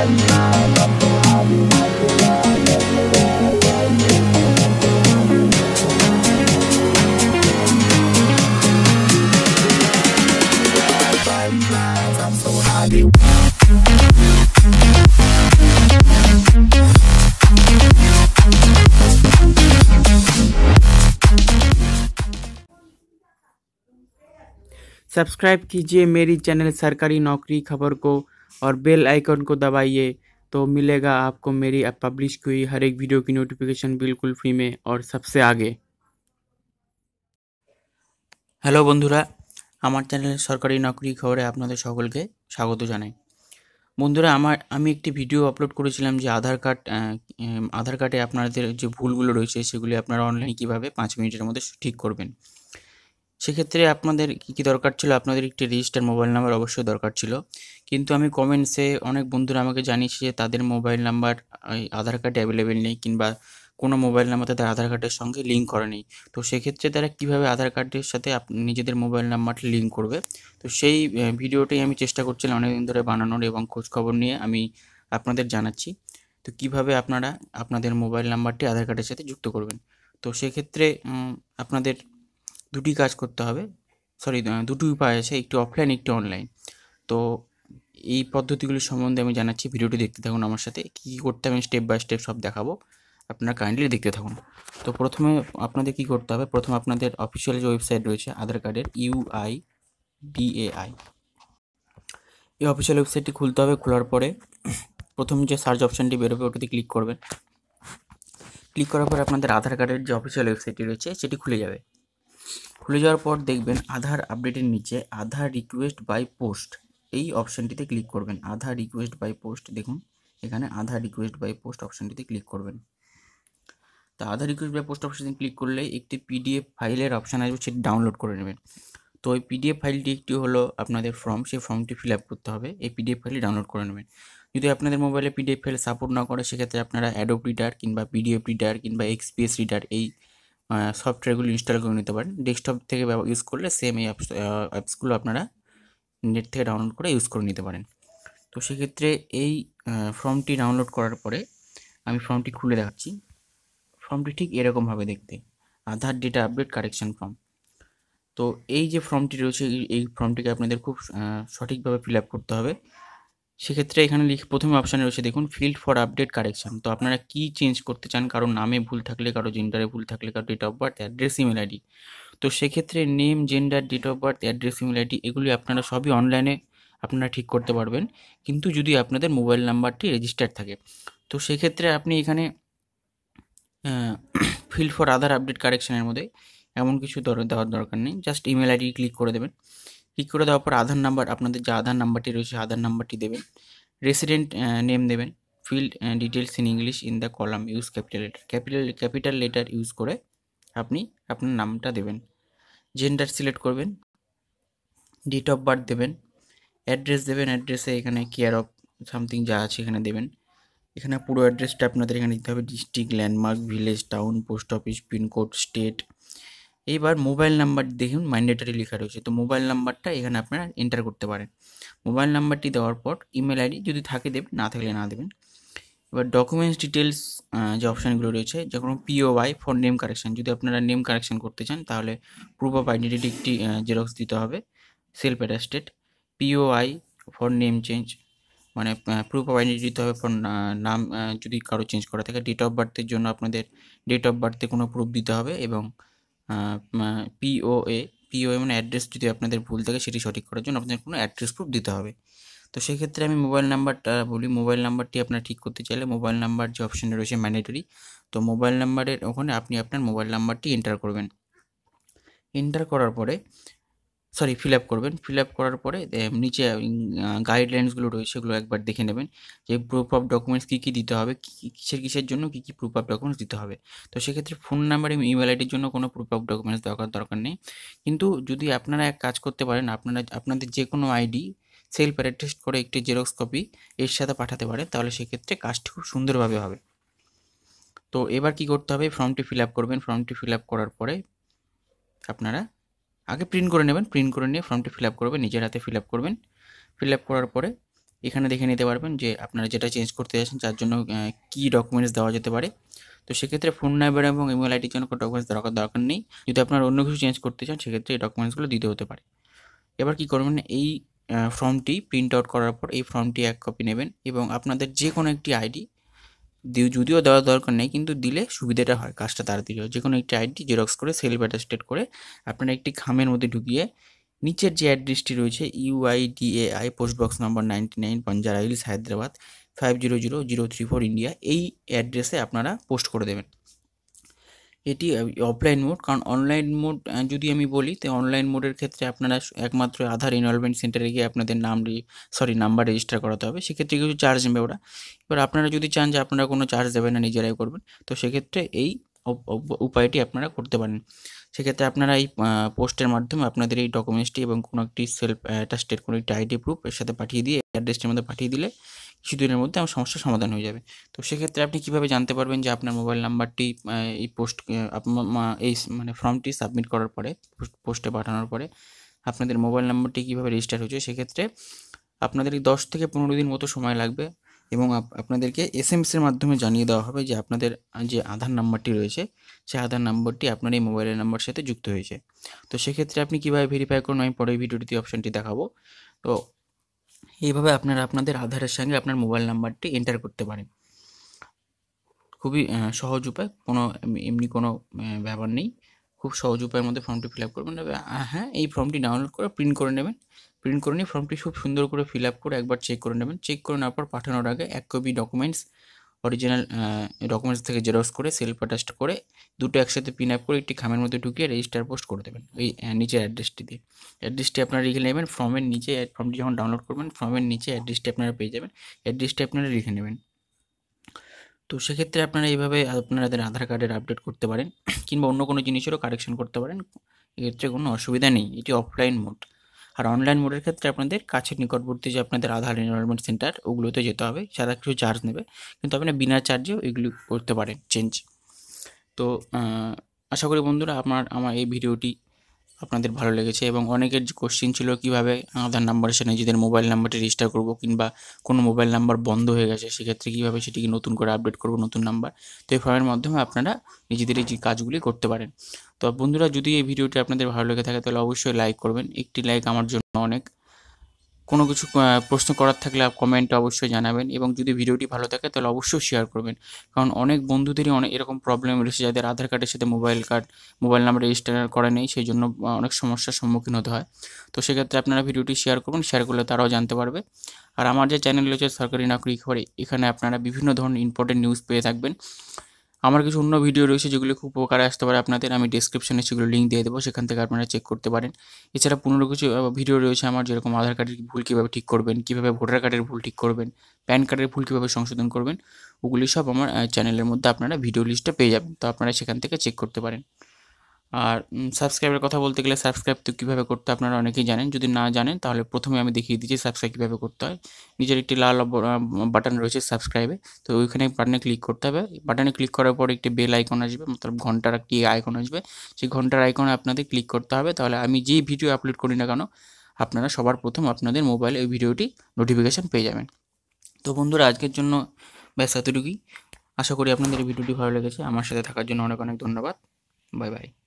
Subscribe कीजिए मेरी channel सरकारी नौकरी खबर को और बेल आइकन को दबाइए तो मिलेगा आपको मेरी पब्लिश की हुई हर एक वीडियो की नोटिफिकेशन बिल्कुल फ्री में और सबसे आगे। হ্যালো বন্ধুরা, আমার চ্যানেল সরকারি নকরি খবরে আপনাদের সকলকে স্বাগত জানাই। বন্ধুরা, আমি একটি ভিডিও আপলোড করেছিলাম যে আধার কার্ডে আপনাদের যে ভুলগুলো রয়েছে সেগুলি আপনারা অনলাইনে কীভাবে 5 মিনিটের মধ্যে ঠিক করবেন। সেক্ষেত্রে আপনাদের কী দরকার ছিল, আপনাদের একটি রেজিস্টার মোবাইল নাম্বার অবশ্যই দরকার ছিল। কিন্তু আমি কমেন্টসে অনেক বন্ধুরা আমাকে জানিয়েছে যে তাদের মোবাইল নাম্বার আধার কার্ডে অ্যাভেলেবেল নেই, কিংবা কোনো মোবাইল নাম্বার তাদের আধার কার্ডের সঙ্গে লিঙ্ক করা নেই। তো সেক্ষেত্রে তারা কীভাবে আধার কার্ডের সাথে নিজেদের মোবাইল নাম্বারটা লিঙ্ক করবে, তো সেই ভিডিওটাই আমি চেষ্টা করছিলাম অনেকদিন ধরে বানানোর এবং খোঁজখবর নিয়ে আমি আপনাদের জানাচ্ছি। তো কীভাবে আপনারা আপনাদের মোবাইল নাম্বারটি আধার কার্ডের সাথে যুক্ত করবেন। তো সেক্ষেত্রে আপনাদের দুটি কাজ করতে হবে, দুটি উপায় আছে, একটি অফলাইন একটি অনলাইন। তো এই পদ্ধতিগুলি সম্বন্ধে আমি জানাচ্ছি, ভিডিওটি দেখতে থাকুন আমার সাথে। কী করতে হবে স্টেপ বাই স্টেপ সব দেখাবো, আপনারা কাইন্ডলি দেখতে থাকুন। তো প্রথমে আপনাদের কী করতে হবে, প্রথমে আপনাদের অফিসিয়াল যে ওয়েবসাইট রয়েছে আধার কার্ডের UIDAI, এই অফিসিয়াল ওয়েবসাইটটি খুলতে হবে। খোলার পরে প্রথম যে সার্চ অপশানটি বেরোবে ওটাতে ক্লিক করবেন। ক্লিক করার পরে আপনাদের আধার কার্ডের যে অফিসিয়াল ওয়েবসাইটটি রয়েছে সেটি খুলে যাবে। খুলে যাওয়ার পর দেখবেন আধার আপডেটের নিচে আধার রিকোয়েস্ট বাই পোস্ট, এই অপশানটিতে ক্লিক করবেন। আধার রিকোয়েস্ট বাই পোস্ট, দেখুন এখানে আধার রিকোয়েস্ট বাই পোস্ট অপশানটিতে ক্লিক করবেন। তো আধার রিকোয়েস্ট বাই পোস্ট অপশানে ক্লিক করলে একটি PDF ফাইলের অপশান আসবে, সেটি ডাউনলোড করে নেবেন। তো ওই PDF ফাইলটি একটি হলো আপনাদের ফর্ম, সেই ফর্মটি ফিল আপ করতে হবে, এই PDF ফাইলটি ডাউনলোড করে নেবেন। যদি আপনাদের মোবাইলে PDF ফাইল সাপোর্ট না করে সেক্ষেত্রে আপনারা অ্যাডোব রিডার কিংবা PDF রিডার কিংবা XPS রিডার এই সফটওয়্যারগুলো ইনস্টল করে নিতে পারেন। ডেস্কটপ থেকে ইউজ করলে সেম এই অ্যাপসগুলো আপনারা নেট থেকে ডাউনলোড করে ইউজ করে নিতে পারেন। তো সেক্ষেত্রে এই ফর্মটি ডাউনলোড করার পরে আমি ফর্মটি খুলে দেখাচ্ছি। ফর্মটি ঠিক এরকমভাবে দেখতে, Aadhaar data update correction form. তো এই যে ফর্মটি রয়েছে এই ফর্মটিকে আপনাদের খুব সঠিকভাবে ফিল আপ করতে হবে। সেক্ষেত্রে এখানে প্রথমে অপশানে রয়েছে দেখুন ফিল্ড ফর আপডেট কারেকশন। তো আপনারা কী চেঞ্জ করতে চান, কারো নামে ভুল থাকলে, কারো জেন্ডারে ভুল থাকলে, কারো date of birth, address, email ID. তো সেক্ষেত্রে name, gender, date of birth, address, email ID এগুলি আপনারা সবই অনলাইনে আপনারা ঠিক করতে পারবেন, কিন্তু যদি আপনাদের মোবাইল নাম্বারটি রেজিস্টার্ড থাকে। তো সেক্ষেত্রে আপনি এখানে ফিল্ড ফর আধার আপডেট কারেকশনের মধ্যে এমন কিছু দেওয়ার দরকার নেই, জাস্ট ইমেল আইডি ক্লিক করে দেবেন। ক্লিক করে দেওয়ার পর আধার নাম্বার, আপনাদের যে আধার নাম্বারটি রয়েছে আধার নাম্বারটি দেবেন। রেসিডেন্ট নেম দেবেন। Field details in English in the column use capital letter use করে আপনি আপনার নামটা দেবেন। জেন্ডার সিলেক্ট করবেন। ডেট অফ বার্থ দেবেন। অ্যাড্রেস দেবেন, অ্যাড্রেসে এখানে কেয়ার অফ সামথিং যা আছে এখানে দেবেন। এখানে পুরো অ্যাড্রেসটা আপনাদের এখানে দিতে হবে, district, landmark, village, town, post office, pin code, state. এইবার মোবাইল নাম্বার দেখুন ম্যান্ডেটরি লেখা রয়েছে, তো মোবাইল নাম্বারটা এখানে আপনারা এন্টার করতে পারেন। মোবাইল নাম্বারটি দেওয়ার পর ইমেল আইডি যদি থাকে দেবেন, না থাকলে না দেবেন। এবার ডকুমেন্টস ডিটেলস যে অপশানগুলো রয়েছে, যখন POI ফর নেম কারেকশান, যদি আপনারা নেম কারেকশান করতে চান তাহলে প্রুফ অফ আইডেন্টিটি একটি জেরক্স দিতে হবে, self attested. POI for name change, মানে প্রুফ অফ আইডেন্টিটি দিতে হবে ফর নাম যদি কারো চেঞ্জ করা থাকে। ডেট অফ বার্থের জন্য আপনাদের ডেট অফ বার্থে কোনো প্রুফ দিতে হবে। এবং POA মানে অ্যাড্রেস, যদি আপনাদের ভুল থাকে সেটি সঠিক করার জন্য আপনাদের কোনো অ্যাড্রেস প্রুফ দিতে হবে। তো সেক্ষেত্রে আমি মোবাইল নাম্বারটা বলি। মোবাইল নাম্বারটি আপনারা ঠিক করতে চাইলে মোবাইল নাম্বার যে অপশানে রয়েছে ম্যান্ডেটরি, তো মোবাইল নাম্বারের ওখানে আপনি আপনার মোবাইল নাম্বারটি এন্টার করবেন। এন্টার করার পরে ফিল আপ করবেন। ফিল আপ করার পরে নিচে গাইডলাইন্সগুলো রয়েছে সেগুলো একবার দেখে নেবেন, যে প্রুফ অফ ডকুমেন্টস কী কী দিতে হবে, কিসের জন্য কী কী প্রুফ অফ ডকুমেন্টস দিতে হবে। তো সেক্ষেত্রে ফোন নাম্বার এবং ইমেল আইডির জন্য কোনো প্রুফ অফ ডকুমেন্টস দরকার নেই। কিন্তু যদি আপনারা এক কাজ করতে পারেন, আপনাদের যে কোনো আইডি সেলফ অ্যাটাস্ট করে একটি জেরক্স কপি এর সাথে পাঠাতে পারেন, তাহলে সেক্ষেত্রে কাজটি খুব সুন্দরভাবে হবে। তো এবার কি করতে হবে, ফর্মটি ফিল আপ করবেন। ফর্মটি ফিল আপ করার পরে আপনারা আগে প্রিন্ট করে নেবেন। প্রিন্ট করে নিয়ে ফর্মটি ফিল আপ করবেন, নিজের হাতে ফিল আপ করবেন। ফিল আপ করার পরে এখানে দেখে নিতে পারবেন যে আপনারা যেটা চেঞ্জ করতে যাচ্ছেন যার জন্য কী ডকুমেন্টস দেওয়া যেতে পারে। তো সেক্ষেত্রে ফোন নাম্বার এবং ইমেল আইডির জন্য কোনো ডকুমেন্টস দরকার নেই। যদি আপনারা অন্য কিছু চেঞ্জ করতে চান সেক্ষেত্রে এই ডকুমেন্টসগুলো দিতে হতে পারে। এবার কী করবেন, এই ফর্মটি প্রিন্ট আউট করার পর এই ফর্মটি 1 কপি নেবেন এবং আপনাদের যে কোনো একটি আইডি যদিও দেওয়ার দরকার নেই, কিন্তু দিলে সুবিধাটা হয়, কাজটা তাড়াতাড়ি হয়। যে কোনো একটি আইডি জেরক্স করে সেলফ অ্যাটাস্টেড করে আপনারা একটি খামের মধ্যে ঢুকিয়ে নিচের যে অ্যাড্রেসটি রয়েছে UIDAI post box number 99 Banjara Hills Hyderabad 500034 India, এই অ্যাড্রেসে আপনারা পোস্ট করে দেবেন। এটি অফলাইন মোড, কারণ অনলাইন মোড যদি আমি বলি, তো অনলাইন মোডের ক্ষেত্রে আপনারা একমাত্র আধার এনরোলমেন্ট সেন্টারে গিয়ে আপনাদের নাম্বার রেজিস্টার করাতে হবে, সেক্ষেত্রে কিছু চার্জ নেবে ওরা। এবার আপনারা যদি চান যে আপনারা কোনো চার্জ দেবেন না, নিজেরাই করবেন, তো সেক্ষেত্রে এই উপায়টি আপনারা করতে পারেন। সেক্ষেত্রে আপনারা এই পোস্টের মাধ্যমে আপনাদের এই ডকুমেন্টসটি এবং কোনো একটি সেলফ অ্যাটাস্টেড কোনো একটি আইডি প্রুফ এর সাথে পাঠিয়ে দিয়ে অ্যাড্রেসটির মধ্যে পাঠিয়ে দিলে কিছুদিনের মধ্যে আমার সমস্যার সমাধান হয়ে যাবে। তো সেক্ষেত্রে আপনি কীভাবে জানতে পারবেন যে আপনার মোবাইল নাম্বারটি এই এই মানে ফর্মটি সাবমিট করার পরে, পোস্টে পাঠানোর পরে আপনাদের মোবাইল নাম্বারটি কীভাবে রেজিস্টার হয়েছে, সেক্ষেত্রে আপনাদের 10 থেকে 15 দিন মতো সময় লাগবে এবং আপনাদেরকে SMS-এর মাধ্যমে জানিয়ে দেওয়া হবে যে আপনাদের যে আধার নাম্বারটি রয়েছে সেই আধার নাম্বারটি আপনার এই মোবাইলের নাম্বারের সাথে যুক্ত হয়েছে। তো সেক্ষেত্রে আপনি কীভাবে ভেরিফাই করুন, আমি পরে ভিডিওটিতে অপশানটি দেখাবো। তো এইভাবে আপনারা আপনাদের আধারের সঙ্গে আপনার মোবাইল নাম্বারটি এন্টার করতে পারেন। খুবই সহজ উপায়, কোনো এমনি কোনো ব্যাপার নেই, খুব সহজ উপায়ের মধ্যে ফর্মটি ফিল আপ করবেন। হ্যাঁ, এই ফর্মটি ডাউনলোড করে প্রিন্ট করে নেবেন। প্রিন্ট করে নিয়ে ফর্মটি খুব সুন্দর করে ফিল আপ করে একবার চেক করে নেবেন। চেক করে নেওয়ার পর পাঠানোর আগে 1 কপি ডকুমেন্টস অরিজিনাল ডকুমেন্টস থেকে জেরক্স করে সেলফ অ্যাটাচড করে দুটো একসাথে পিন আপ করে একটি খামের মধ্যে ঢুকিয়ে রেজিস্টার পোস্ট করে দেবেন এই নিচের অ্যাড্রেসটি দিয়ে। অ্যাড্রেসটি আপনারা লিখে নেবেন ফর্মের নিচে, ফর্মটি যখন ডাউনলোড করবেন ফর্মের নিচে অ্যাড্রেসটি আপনারা পেয়ে যাবেন, অ্যাড্রেসটি আপনারা লিখে নেবেন। তো সেক্ষেত্রে আপনারা এইভাবে আপনাদের আধার কার্ডের আপডেট করতে পারেন কিংবা অন্য কোনো জিনিসেরও কারেকশন করতে পারেন, এক্ষেত্রে কোনো অসুবিধা নেই। এটি অফলাইন মোড। আর অনলাইন মোডের ক্ষেত্রে আপনাদের কাছের নিকটবর্তী যে আপনাদের আধার এনরোলমেন্ট সেন্টার, ওগুলোতে যেতে হবে, সারা কিছু চার্জ নেবে, কিন্তু আপনি বিনা চার্জেও এগুলি করতে পারেন চেঞ্জ। তো আশা করি বন্ধুরা আমার এই ভিডিওটি আপনাদের ভালো লেগেছে এবং অনেকের যে কোশ্চেন ছিল কীভাবে আধার নাম্বারের সাথে নিজেদের মোবাইল নাম্বারটি রেজিস্টার করব, কিংবা কোনো মোবাইল নাম্বার বন্ধ হয়ে গেছে সেক্ষেত্রে কীভাবে সেটিকে নতুন করে আপডেট করব নতুন নাম্বার, তো এই ফর্মের মাধ্যমে আপনারা নিজেদের এই যে কাজগুলি করতে পারেন। তো বন্ধুরা, যদি এই ভিডিওটি আপনাদের ভালো লেগে থাকে তাহলে অবশ্যই লাইক করবেন, একটি লাইক আমার জন্য অনেক। কোনো কিছু প্রশ্ন করার থাকলে কমেন্টে অবশ্যই জানাবেন এবং যদি ভিডিওটি ভালো থাকে তাহলে অবশ্যই শেয়ার করবেন, কারণ অনেক বন্ধুদেরই অনেক এরকম প্রবলেম রয়েছে যাদের আধার কার্ডের সাথে মোবাইল নাম্বার রেজিস্টার করা নেই, সেই জন্য অনেক সমস্যার সম্মুখীন হতে হয়। তো সেক্ষেত্রে আপনারা ভিডিওটি শেয়ার করবেন, শেয়ার করলে তারাও জানতে পারবে। আর আমার যে চ্যানেল রয়েছে সরকারি নাগরিক খবর, এখানে আপনারা বিভিন্ন ধরনের ইম্পর্টেন্ট নিউজ পেয়ে থাকবেন। আমার কিছু অন্য ভিডিও রয়েছে যেগুলো খুব উপকারে আসতে পারে আপনাদের, আমি ডেসক্রিপশনে সেগুলো লিঙ্ক দিয়ে দেবো, সেখান থেকে আপনারা চেক করতে পারেন। এছাড়া পনেরো কিছু ভিডিও রয়েছে আমার, যেরকম আধার কার্ডের ভুল কীভাবে ঠিক করবেন, কীভাবে ভোটার কার্ডের ভুল ঠিক করবেন, প্যান কার্ডের ভুল কীভাবে সংশোধন করবেন, ওগুলি সব আমার চ্যানেলের মধ্যে আপনারা ভিডিও লিস্টে পেয়ে যাবেন, তো আপনারা সেখান থেকে চেক করতে পারেন। আর সাবস্ক্রাইবের কথা বলতে গেলে সাবস্ক্রাইব তো কীভাবে করতে আপনারা অনেকেই জানেন, যদি না জানেন তাহলে প্রথমে আমি দেখিয়ে দিচ্ছি সাবস্ক্রাইব কীভাবে করতে হয়। নিচের একটি লাল বাটন রয়েছে সাবস্ক্রাইবে, তো ওইখানে বাটনে ক্লিক করতে হবে। বাটনে ক্লিক করার পর একটি বেল আইকন আসবে, মতলব ঘন্টার একটি আইকন আসবে, সেই ঘন্টার আইকনে আপনাদের ক্লিক করতে হবে, তাহলে আমি যেই ভিডিও আপলোড করি না কেন আপনারা সবার প্রথম আপনাদের মোবাইলে ওই ভিডিওটি নোটিফিকেশান পেয়ে যাবেন। তো বন্ধুরা, আজকের জন্য ব্যাস এতটুকুই। আশা করি আপনাদের এই ভিডিওটি ভালো লেগেছে। আমার সাথে থাকার জন্য অনেক অনেক ধন্যবাদ। Bye by.